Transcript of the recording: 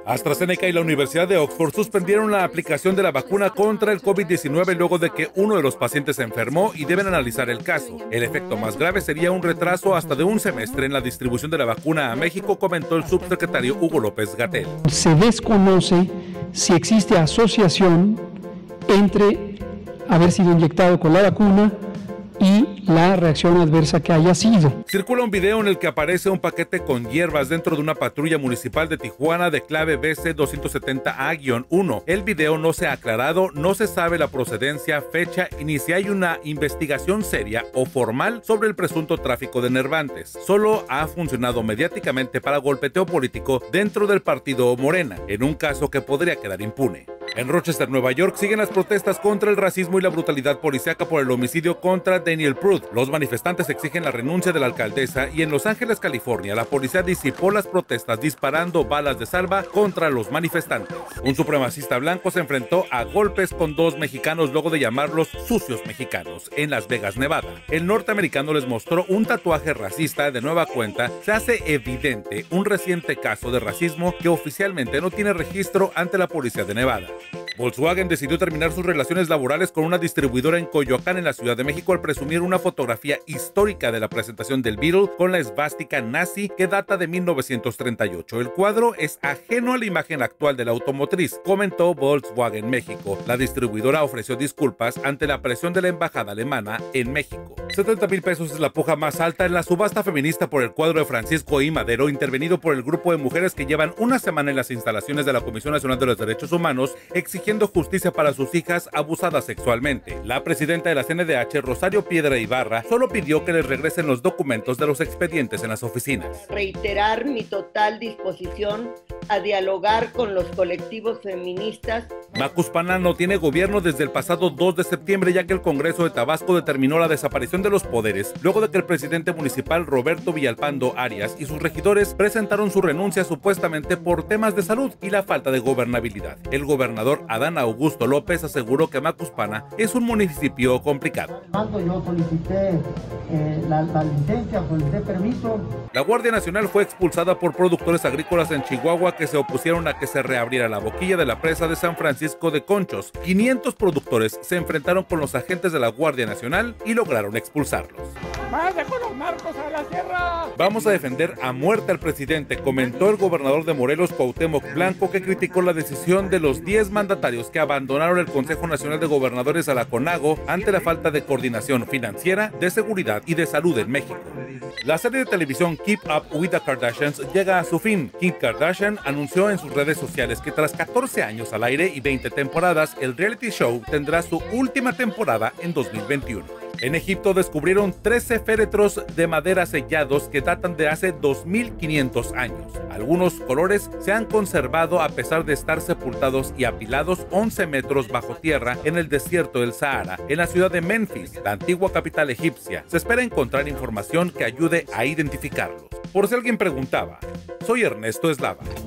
AstraZeneca y la Universidad de Oxford suspendieron la aplicación de la vacuna contra el COVID-19 luego de que uno de los pacientes se enfermó y deben analizar el caso. El efecto más grave sería un retraso hasta de un semestre en la distribución de la vacuna a México, comentó el subsecretario Hugo López-Gatell. Se desconoce si existe asociación entre haber sido inyectado con la vacuna y la reacción adversa que haya sido. Circula un video en el que aparece un paquete con hierbas dentro de una patrulla municipal de Tijuana de clave BC270A-1. El video no se ha aclarado, no se sabe la procedencia, fecha y ni si hay una investigación seria o formal sobre el presunto tráfico de nervantes. Solo ha funcionado mediáticamente para golpeteo político dentro del partido Morena, en un caso que podría quedar impune. En Rochester, Nueva York, siguen las protestas contra el racismo y la brutalidad policíaca por el homicidio contra Daniel Pruitt. Los manifestantes exigen la renuncia de la alcaldesa y en Los Ángeles, California, la policía disipó las protestas disparando balas de salva contra los manifestantes. Un supremacista blanco se enfrentó a golpes con dos mexicanos luego de llamarlos sucios mexicanos en Las Vegas, Nevada. El norteamericano les mostró un tatuaje racista de nueva cuenta. Se hace evidente un reciente caso de racismo que oficialmente no tiene registro ante la policía de Nevada. Volkswagen decidió terminar sus relaciones laborales con una distribuidora en Coyoacán, en la Ciudad de México, al presumir una fotografía histórica de la presentación del Beetle con la esvástica nazi que data de 1938. El cuadro es ajeno a la imagen actual de la automotriz, comentó Volkswagen México. La distribuidora ofreció disculpas ante la presión de la embajada alemana en México. 70,000 pesos es la puja más alta en la subasta feminista por el cuadro de Francisco I. Madero, intervenido por el grupo de mujeres que llevan una semana en las instalaciones de la Comisión Nacional de los Derechos Humanos, exigiendo justicia para sus hijas abusadas sexualmente. La presidenta de la CNDH, Rosario Piedra Ibarra, solo pidió que les regresen los documentos de los expedientes en las oficinas. Reiterar mi total disposición a dialogar con los colectivos feministas. Macuspana no tiene gobierno desde el pasado 2 de septiembre, ya que el Congreso de Tabasco determinó la desaparición de los poderes, luego de que el presidente municipal Roberto Villalpando Arias y sus regidores presentaron su renuncia supuestamente por temas de salud y la falta de gobernabilidad. El gobernador Adán Augusto López aseguró que Macuspana es un municipio complicado. Yo solicité la licencia, solicité permiso. La Guardia Nacional fue expulsada por productores agrícolas en Chihuahua que se opusieron a que se reabriera la boquilla de la presa de San Francisco de Conchos. 500 productores se enfrentaron con los agentes de la Guardia Nacional y lograron expulsarlos. ¡Más de con los narcos a la sierra! Vamos a defender a muerte al presidente, comentó el gobernador de Morelos, Cuauhtémoc Blanco, que criticó la decisión de los 10 mandatarios que abandonaron el Consejo Nacional de Gobernadores a la CONAGO ante la falta de coordinación financiera, de seguridad y de salud en México. La serie de televisión Keep Up with the Kardashians llega a su fin. Kim Kardashian anunció en sus redes sociales que tras 14 años al aire y 20 temporadas, el reality show tendrá su última temporada en 2021. En Egipto descubrieron 13 féretros de madera sellados que datan de hace 2500 años. Algunos colores se han conservado a pesar de estar sepultados y apilados 11 metros bajo tierra en el desierto del Sahara, en la ciudad de Memphis, la antigua capital egipcia. Se espera encontrar información que ayude a identificarlos. Por si alguien preguntaba, soy Ernesto Eslava.